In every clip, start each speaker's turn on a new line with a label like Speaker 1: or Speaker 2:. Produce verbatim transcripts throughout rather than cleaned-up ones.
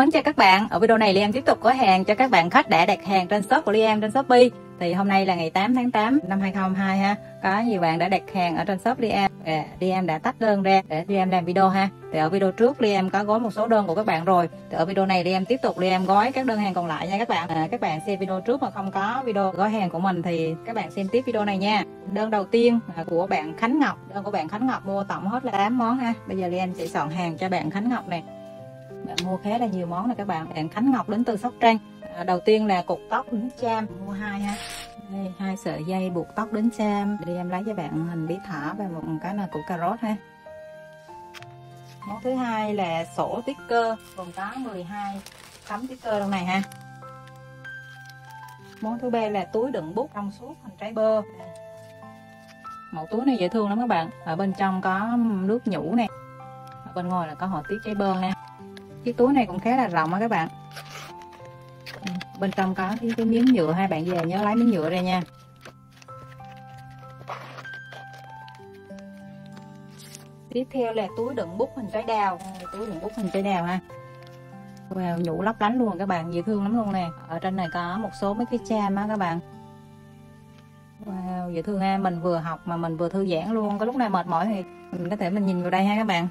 Speaker 1: mến chào các bạn. Ở video này Ly Em tiếp tục có hàng cho các bạn khách đã đặt hàng trên shop của Ly Em trên Shopee. Thì hôm nay là ngày tám tháng tám năm hai không hai hai ha. Có nhiều bạn đã đặt hàng ở trên shop Ly Em. À, Ly Em đã tách đơn ra để Ly Em làm video ha. Thì ở video trước Ly Em có gói một số đơn của các bạn rồi. Thì ở video này Ly Em tiếp tục Ly Em gói các đơn hàng còn lại nha các bạn. À, các bạn xem video trước mà không có video gói hàng của mình thì các bạn xem tiếp video này nha. Đơn đầu tiên là của bạn Khánh Ngọc. Đơn của bạn Khánh Ngọc mua tổng hết là tám món ha. Bây giờ Ly Em sẽ soạn hàng cho bạn Khánh Ngọc này. Bạn mua khá là nhiều món nè các bạn. Bạn Khánh Ngọc đến từ Sóc Trăng. À, đầu tiên là cục tóc đính cham, mua hai ha. Đây, hai sợi dây buộc tóc đính cham. Để em lấy cho bạn hình bí thỏ và một cái là củ cà rốt ha. Món thứ hai là sổ sticker, gồm có mười hai tấm sticker trong này ha. Món thứ ba là túi đựng bút trong suốt hình trái bơ. Đây. Mẫu túi này dễ thương lắm các bạn. Ở bên trong có nước nhũ nè. Ở bên ngoài là có họa tiết trái bơ nè. Chiếc túi này cũng khá là rộng á các bạn. Bên trong có cái, cái miếng nhựa, hai bạn về nhớ lấy miếng nhựa ra nha. Tiếp theo là túi đựng bút hình trái đào. Túi đựng bút hình trái đào ha. Wow, nhũ lấp lánh luôn các bạn, dễ thương lắm luôn nè. Ở trên này có một số mấy cái cham á các bạn. Wow, dễ thương ha. Mình vừa học mà mình vừa thư giãn luôn. Có lúc nào mệt mỏi thì mình có thể mình nhìn vào đây ha các bạn.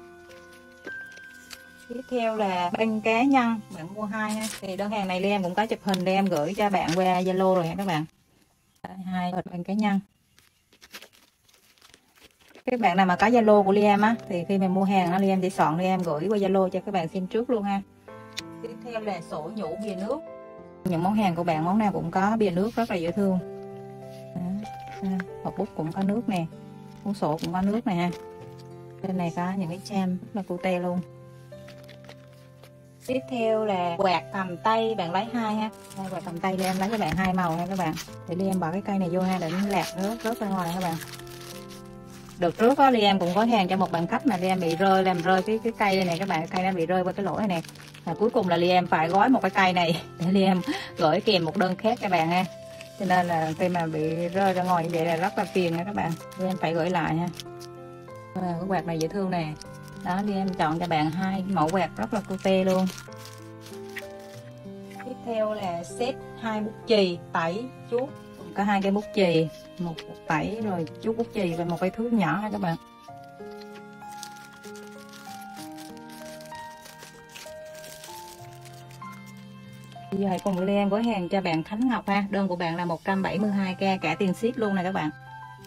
Speaker 1: Tiếp theo là băng cá nhân, bạn mua hai ha. Thì đơn hàng này Ly Em cũng có chụp hình để em gửi cho bạn qua Zalo rồi nha các bạn. Hai bịch băng cá nhân. Các bạn nào mà có Zalo của Ly Em á thì khi mà mua hàng á Ly Em sẽ soạn Ly Em gửi qua Zalo cho các bạn xem trước luôn ha. Tiếp theo là sổ nhũ bìa nước. Những món hàng của bạn món nào cũng có bìa nước rất là dễ thương. Đó. Hộp bút cũng có nước nè, cuốn sổ cũng có nước nè ha. Bên này có những cái cham rất là cute luôn. Tiếp theo là quạt cầm tay, bạn lấy hai ha. Đây, quạt cầm tay Ly Em lấy cho bạn hai màu nha các bạn. Để Ly Em bỏ cái cây này vô ha để nó lạc rớt rớt ra ngoài các bạn. Đợt trước đó Ly Em cũng có hàng cho một bạn khách mà Ly Em bị rơi, làm rơi cái cái cây này nè các bạn, cây nó bị rơi qua cái lỗ này nè. Và cuối cùng là Ly Em phải gói một cái cây này để Ly Em gửi kèm một đơn khác các bạn ha. Cho nên là khi mà bị rơi ra ngoài như vậy là rất là phiền nha các bạn. Ly Em phải gửi lại ha. À, cái quạt này dễ thương nè. Đó, Ly Em chọn cho bạn hai mẫu quạt rất là cute luôn. Tiếp theo là set hai bút chì, tẩy, chuốt. Có hai cái bút chì, một bút tẩy rồi chuốt bút chì và một cái thước nhỏ ha các bạn. Bây giờ hãy cùng Ly Em gói hàng cho bạn Khánh Ngọc ha. Đơn của bạn là một trăm bảy mươi hai k cả tiền ship luôn nè các bạn.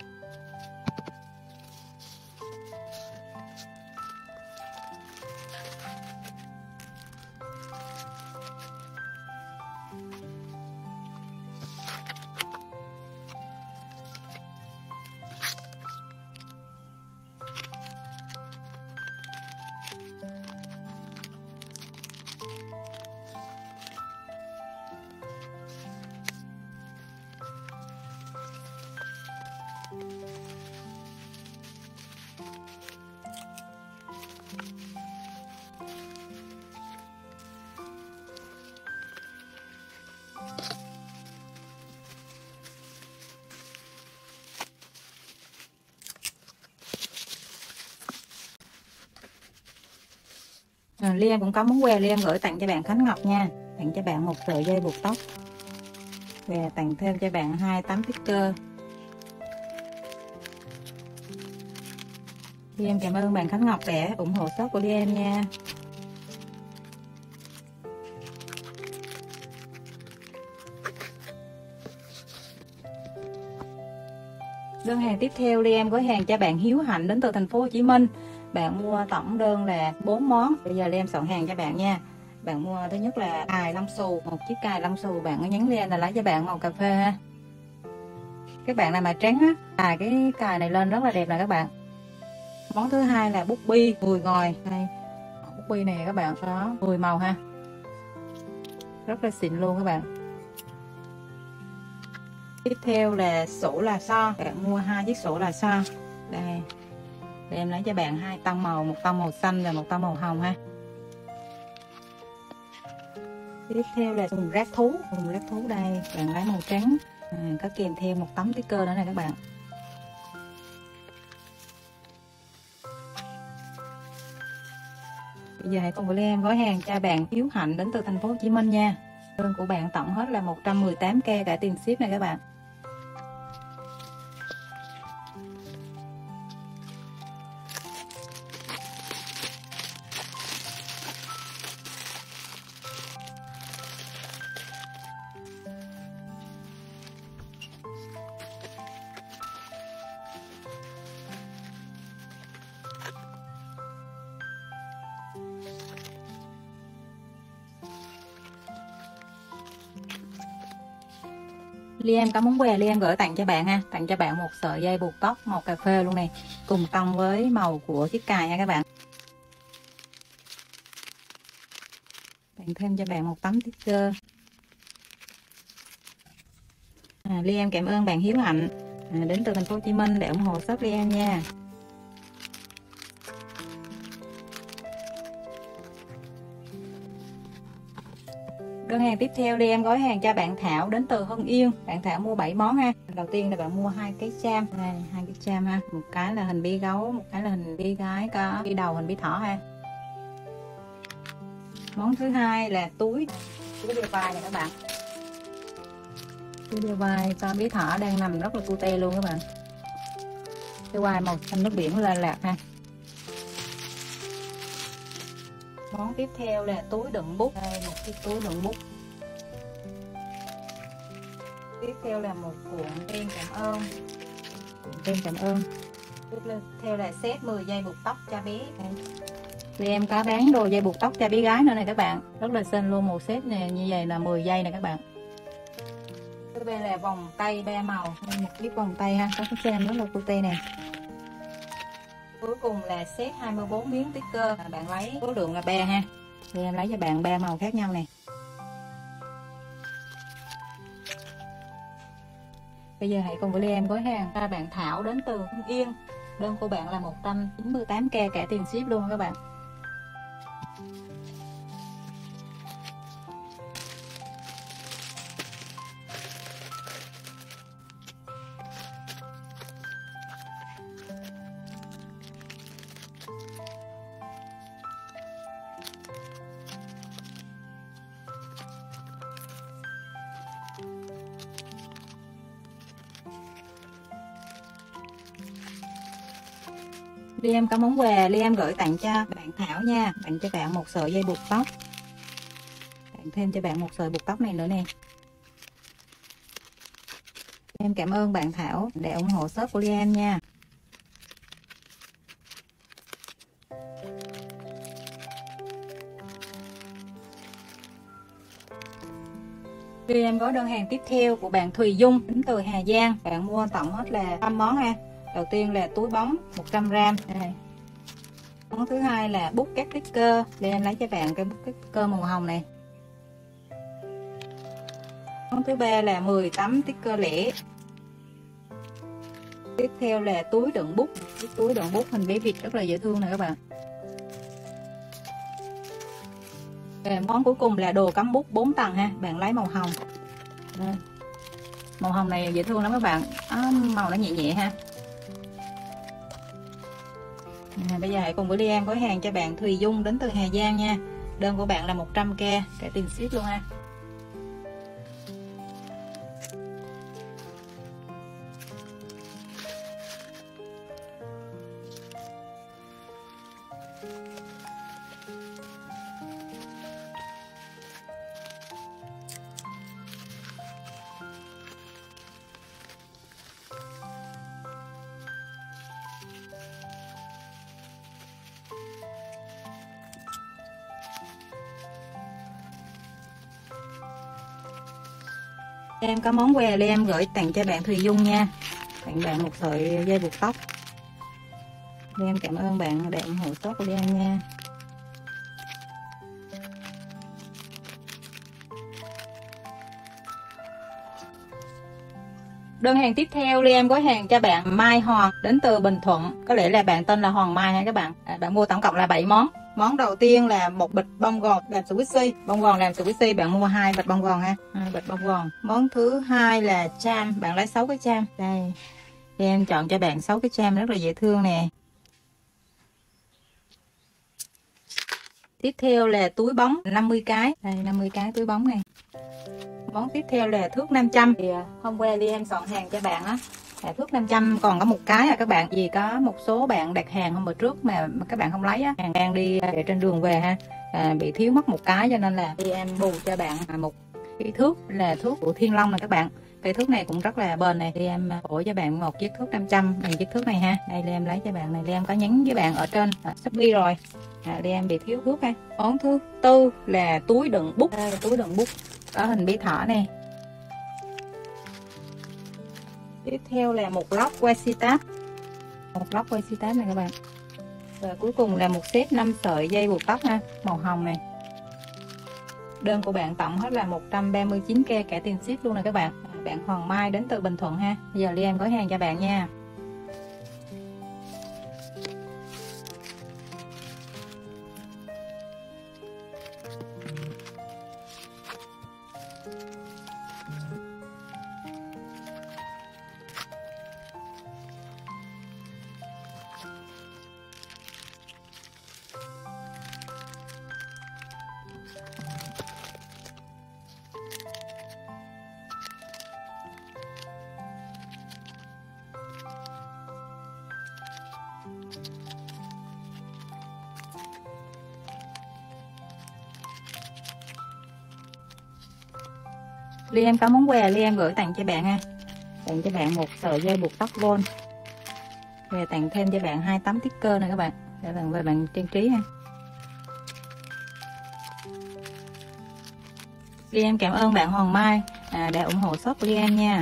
Speaker 1: À, Ly Em cũng có món quà Ly Em gửi tặng cho bạn Khánh Ngọc nha. Tặng cho bạn một sợi dây buộc tóc và tặng thêm cho bạn hai tấm sticker. Ly Em cảm ơn bạn Khánh Ngọc để ủng hộ shop của Ly Em nha. Đơn hàng tiếp theo Ly Em gói hàng cho bạn Hiếu Hạnh đến từ thành phố Hồ Chí Minh. Bạn mua tổng đơn là bốn món. Bây giờ Ly Em soạn hàng cho bạn nha. Bạn mua thứ nhất là cài lông xù, một chiếc cài lông xù bạn có nhắn lên là lấy cho bạn màu cà phê ha. Các bạn nào mà trắng á, cài cái cài này lên rất là đẹp nè các bạn. Món thứ hai là bút bi mười ngòi. Đây, bút bi này các bạn có mười màu ha. Rất là xịn luôn các bạn. Tiếp theo là sổ là so. Bạn mua hai chiếc sổ là so. Đây. Để em lấy cho bạn hai tông màu, một tông màu xanh và một tông màu hồng ha. Tiếp theo là thùng rác thú, thùng rác thú đây, bạn lấy màu trắng, à, có kèm theo một tấm sticker nữa này các bạn. Bây giờ hãy cùng với em gói hàng cho bạn Hiếu Hạnh đến từ thành phố Hồ Chí Minh nha. Đơn của bạn tổng hết là một trăm mười tám k cả tiền ship này các bạn. Liam có món quà Liam gửi tặng cho bạn ha, tặng cho bạn một sợi dây buộc tóc màu cà phê luôn này, cùng tông với màu của chiếc cài nha các bạn. Bạn thêm cho bạn một tấm sticker. À, Liam cảm ơn bạn Hiếu Hạnh à, đến từ thành phố Hồ Chí Minh để ủng hộ shop Liam nha. Đơn hàng tiếp theo đi em gói hàng cho bạn Thảo đến từ Hưng Yên. Bạn Thảo mua bảy món ha. Đầu tiên là bạn mua hai cái cham, đây hai cái cham ha, một cái là hình bí gấu, một cái là hình bí gái, có cái đầu hình bí thỏ ha. Món thứ hai là túi túi đeo vai này các bạn. Túi đeo vai con bí thỏ đang nằm rất là cute luôn các bạn. Cái vai màu xanh nước biển là lạc ha. Món tiếp theo là túi đựng bút, đây một cái túi đựng bút. Tiếp theo là một cuộn tem cảm ơn, cuộn tem cảm ơn. Tiếp theo là set mười dây buộc tóc cho bé. Thì em có bán đồ dây buộc tóc cho bé gái nữa này các bạn, rất là xinh luôn, một set này như vậy là mười dây này các bạn. Tiếp bên là vòng tay ba màu, một chiếc vòng tay ha, có cái xem rất là cute nè. Cuối cùng là set hai mươi bốn miếng sticker, bạn lấy số lượng là ba ha, thì em lấy cho bạn ba màu khác nhau này. Bây giờ hãy cùng với em gói hàng cho bạn Thảo đến từ Hưng Yên. Đơn của bạn là một trăm chín mươi tám k cả tiền ship luôn các bạn. Liam có món quà Liam gửi tặng cho bạn Thảo nha, tặng cho bạn một sợi dây buộc tóc, tặng thêm cho bạn một sợi buộc tóc này nữa nè. Em cảm ơn bạn Thảo để ủng hộ shop của Liam nha. Liam có đơn hàng tiếp theo của bạn Thùy Dung đến từ Hà Giang. Bạn mua tổng hết là năm món ha. Đầu tiên là túi bóng một trăm gam đây. Món thứ hai là bút các sticker, để em lấy cho bạn cái bút các sticker màu hồng này. Món thứ ba là mười tấm sticker lẻ. Tiếp theo là túi đựng bút, cái túi đựng bút hình bé vịt rất là dễ thương này các bạn. Và món cuối cùng là đồ cắm bút bốn tầng ha, bạn lấy màu hồng. Đây. Màu hồng này dễ thương lắm các bạn, à, màu nó nhẹ nhẹ ha. À, bây giờ hãy cùng với Liam gói hàng cho bạn Thùy Dung đến từ Hà Giang nha. Đơn của bạn là một trăm k cả tiền ship luôn ha. Em có món quà Liam gửi tặng cho bạn Thùy Dung nha, tặng bạn một sợi dây buộc tóc. Liam cảm ơn bạn đã ủng hộ shop của Liam nha. Đơn hàng tiếp theo Liam gói hàng cho bạn Mai Hoàng đến từ Bình Thuận, có lẽ là bạn tên là Hoàng Mai ha các bạn. À, bạn mua tổng cộng là bảy món. Món đầu tiên là một bịch bông gòn làm squishy, bông gòn làm squishy, bạn mua hai bịch bông gòn ha, hai bịch bông gòn. Món thứ hai là cham, bạn lấy sáu cái cham. Đây, em chọn cho bạn sáu cái cham rất là dễ thương nè. Tiếp theo là túi bóng năm mươi cái. Đây, năm mươi cái túi bóng này. Món tiếp theo là thước năm trăm. Thì hôm qua đi em soạn hàng cho bạn á, là thước năm trăm còn có một cái à các bạn. Vì có một số bạn đặt hàng hôm bữa trước mà, mà các bạn không lấy á, hàng đang đi trên đường về ha, à, bị thiếu mất một cái, cho nên là đi em bù cho bạn một cái thước là thước của Thiên Long này các bạn. Cây thước này cũng rất là bền này, thì em phổ cho bạn một chiếc thước năm trăm, bằng chiếc thước này ha. Đây Ly em lấy cho bạn này, Ly em có nhắn với bạn ở trên à, Shopee rồi. À, Ly em bị thiếu thước ha. Món thứ tư là túi đựng bút. Đây là túi đựng bút có hình bí thỏ này. Tiếp theo là một lóc washi tape, một lóc washi tape này các bạn. Và cuối cùng là một set năm sợi dây buộc tóc ha, màu hồng này. Đơn của bạn tổng hết là một trăm ba mươi chín k cả tiền ship luôn nè các bạn. Bạn Hoàng Mai đến từ Bình Thuận ha. Bây giờ Ly em gói hàng cho bạn nha. Ly em có món quà Ly em gửi tặng cho bạn ha. Tặng cho bạn một sợi dây buộc tóc Gold. Về tặng thêm cho bạn hai tấm sticker này các bạn, để bạn về bạn trang trí ha. Ly em cảm ơn bạn Hoàng Mai à, đã ủng hộ shop của Ly em nha.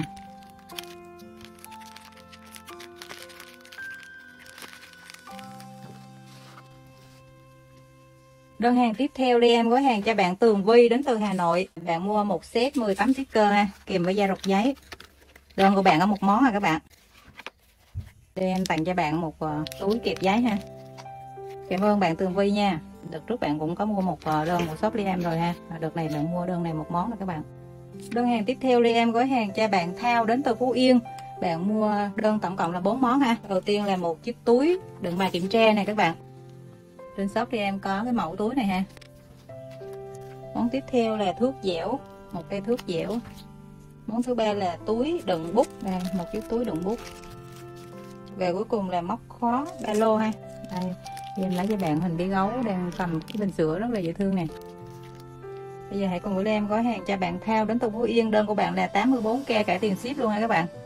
Speaker 1: Đơn hàng tiếp theo Ly em gói hàng cho bạn Tường Vi đến từ Hà Nội. Bạn mua một set mười tấm sticker ha, kèm với da rọc giấy. Đơn của bạn có một món ha các bạn. Ly em tặng cho bạn một uh, túi kẹp giấy ha. Cảm ơn bạn Tường Vi nha. Đợt trước bạn cũng có mua một uh, đơn của shop Ly em rồi ha. Đợt này bạn mua đơn này một món nè các bạn. Đơn hàng tiếp theo Ly em gói hàng cho bạn Thao đến từ Phú Yên. Bạn mua đơn tổng cộng là bốn món ha. Đầu tiên là một chiếc túi đựng bài kiểm tra này các bạn. Trên shop thì em có cái mẫu túi này ha. Món tiếp theo là thước dẻo, một cây thước dẻo. Món thứ ba là túi đựng bút, đây một chiếc túi đựng bút. Và cuối cùng là móc khóa ba lô ha. Đây, em lấy cho bạn hình bí gấu đang cầm cái bình sữa rất là dễ thương này. Bây giờ hãy cùng với em gói hàng cho bạn Thao đến từ Phú Yên. Đơn của bạn là tám mươi bốn k cả tiền ship luôn ha các bạn.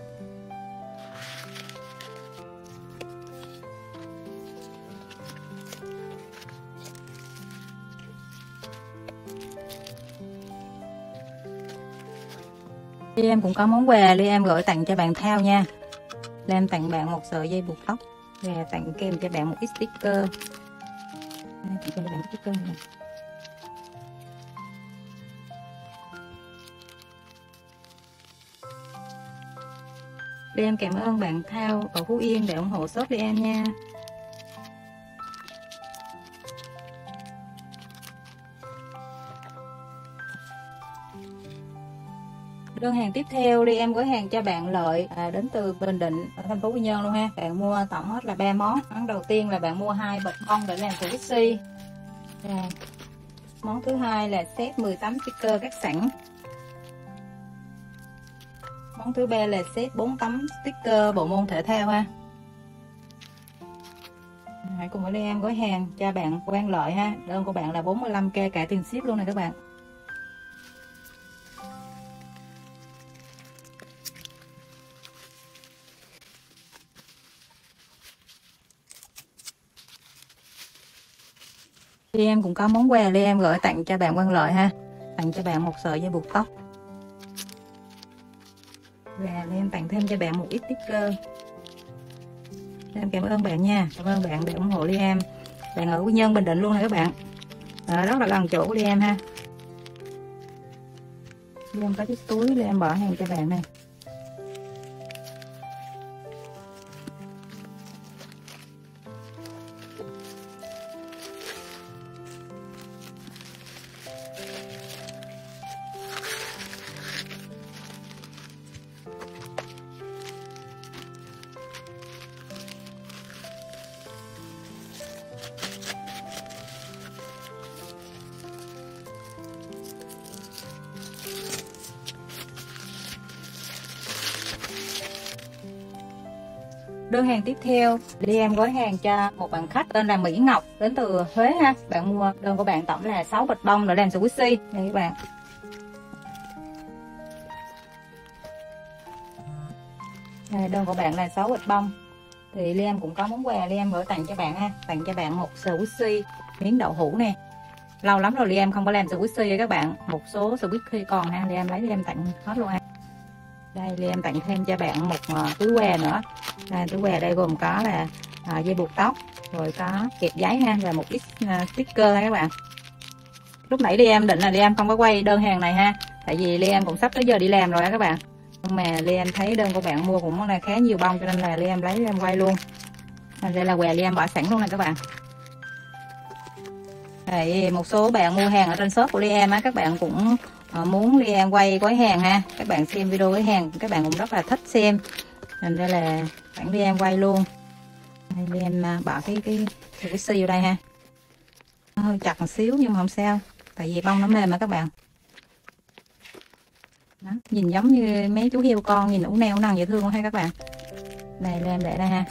Speaker 1: Ly em cũng có món quà Ly em gửi tặng cho bạn Thao nha. Ly em tặng bạn một sợi dây buộc tóc và tặng kèm cho bạn một ít sticker. Đây, tặng cho bạn sticker này. Ly em cảm ơn bạn Thao ở Phú Yên để ủng hộ shop Ly em nha. Đơn hàng tiếp theo Ly em gói hàng cho bạn Lợi à, đến từ Bình Định ở thành phố Quy Nhơn luôn ha. Bạn mua tổng hết là ba món. Món đầu tiên là bạn mua hai bịch bông để làm từ Pixi. Món thứ hai là set mười tấm sticker cắt sẵn. Món thứ ba là set bốn tấm sticker bộ môn thể thao ha. Hãy cùng với Ly em gói hàng cho bạn Quang Lợi ha. Đơn của bạn là bốn mươi lăm k cả tiền ship luôn nè các bạn. Ly em cũng có món quà Ly em gửi tặng cho bạn Quang Lợi ha. Tặng cho bạn một sợi dây buộc tóc. Và Ly em tặng thêm cho bạn một ít sticker. Em cảm ơn bạn nha. Cảm ơn bạn đã ủng hộ Ly em. Bạn ở Quy Nhơn Bình Định luôn nè các bạn. À, rất là gần chỗ của Ly em ha. Ly em có chiếc túi Ly em bỏ hàng cho bạn này. Đơn hàng tiếp theo, đi em gói hàng cho một bạn khách tên là Mỹ Ngọc đến từ Huế ha. Bạn mua đơn của bạn tổng là sáu bịch bông để làm squishy. Đây các bạn. Đây, đơn của bạn là sáu bịch bông. Thì Liam cũng có món quà Liam gửi tặng cho bạn ha. Tặng cho bạn một squishy miếng đậu hũ nè. Lâu lắm rồi Liam không có làm squishy các bạn. Một số squishy còn ha, Liam lấy Liam tặng hết luôn ha. Đây Liam tặng thêm cho bạn một uh, túi que nữa. Đây, túi que đây gồm có là uh, dây buộc tóc, rồi có kẹp giấy ha, và một ít uh, sticker ha các bạn. Lúc nãy Liam định là Liam không có quay đơn hàng này ha, tại vì Liam cũng sắp tới giờ đi làm rồi đó các bạn. Nhưng mà Liam thấy đơn của bạn mua cũng là khá nhiều bông, cho nên là Liam lấy Liam quay luôn. Đây là quà Liam bỏ sẵn luôn này các bạn. Đây, một số bạn mua hàng ở trên shop của Liam á, các bạn cũng uh, muốn Liam quay gói hàng ha. Các bạn xem video gói hàng các bạn cũng rất là thích xem, nên đây là bạn Liam quay luôn. Đây, Liam uh, bỏ cái cái cái xì vào đây ha. Nó hơi chặt một xíu nhưng mà không sao, tại vì bông nó mềm mà các bạn. Đó, nhìn giống như mấy chú heo con, nhìn ủ neo ủ nằng dễ thương ha các bạn. Đây Liam để đây ha.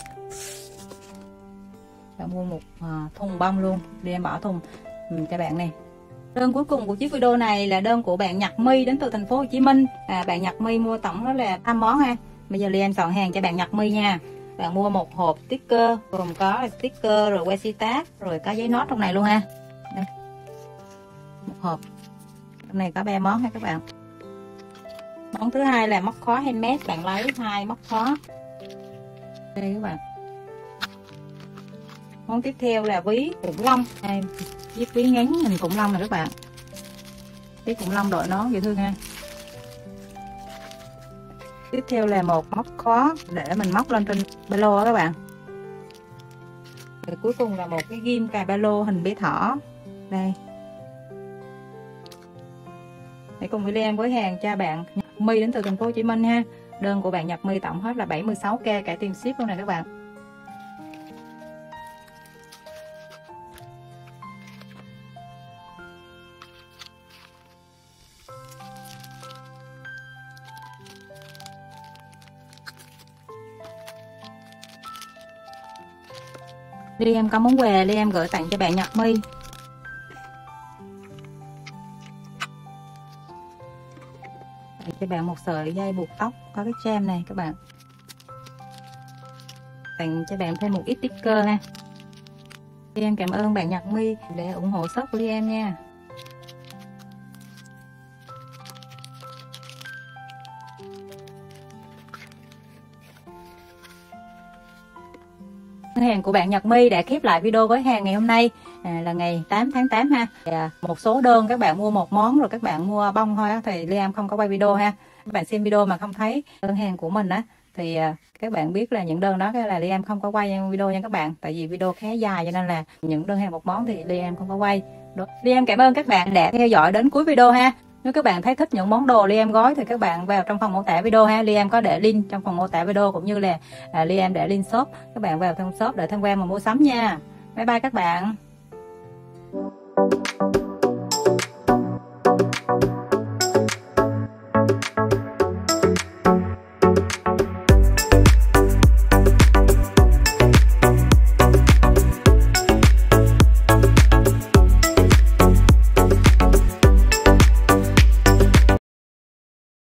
Speaker 1: Bạn mua một uh, thùng bông luôn, Liam bỏ thùng um, cho bạn này. Đơn cuối cùng của chiếc video này là đơn của bạn Nhật My đến từ thành phố Hồ Chí Minh. À, bạn Nhật My mua tổng đó là năm món ha. Bây giờ Liam soạn hàng cho bạn Nhật My nha. Bạn mua một hộp sticker, gồm có sticker rồi washi tab, rồi có giấy nốt trong này luôn ha. Đây. Một hộp. Trong này có ba món ha các bạn. Món thứ hai là móc khóa handmade, bạn lấy hai móc khóa. Đây các bạn. Món tiếp theo là ví khủng long. Đây, chiếc ví ngắn hình khủng long này các bạn. Ví khủng long đội nón dễ thương ha. Tiếp theo là một móc khóa để mình móc lên trên ba lô các bạn. Rồi cuối cùng là một cái ghim cài ba lô hình bé thỏ. Đây. Để cùng với Liam gói hàng cho bạn Nhật My đến từ thành phố Hồ Chí Minh ha. Đơn của bạn Nhật My tổng hết là bảy mươi sáu k cả tiền ship luôn này các bạn. Liam có món quà Liam gửi tặng cho bạn Nhật My. Tặng cho bạn một sợi dây buộc tóc có cái trem này các bạn. Tặng cho bạn thêm một ít sticker ha. Liam cảm ơn bạn Nhật My để ủng hộ shop của Liam nha. Hàng của bạn Nhật My đã khép lại video gói hàng ngày hôm nay, à, là ngày tám tháng tám ha. À, một số đơn các bạn mua một món rồi các bạn mua bông thôi á, thì Liam không có quay video ha. Các bạn xem video mà không thấy đơn hàng của mình á thì à, các bạn biết là những đơn đó là Liam không có quay video nha các bạn, tại vì video khá dài cho nên là những đơn hàng một món thì Liam không có quay. Đó. Liam cảm ơn các bạn đã theo dõi đến cuối video ha. Nếu các bạn thấy thích những món đồ Liam gói thì các bạn vào trong phần mô tả video ha. Liam có để link trong phần mô tả video, cũng như là à, Liam để link shop. Các bạn vào trong shop để tham quan và mua sắm nha. Bye bye các bạn.